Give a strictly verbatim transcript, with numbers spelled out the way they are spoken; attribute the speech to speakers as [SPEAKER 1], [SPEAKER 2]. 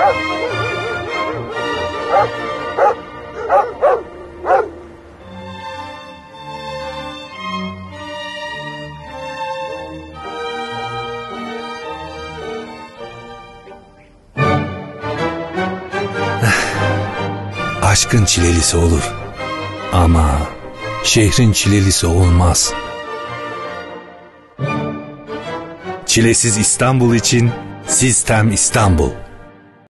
[SPEAKER 1] Aşkın çilelisi olur ama şehrin çilelisi olmaz. Çilesiz İstanbul için Sistem İstanbul.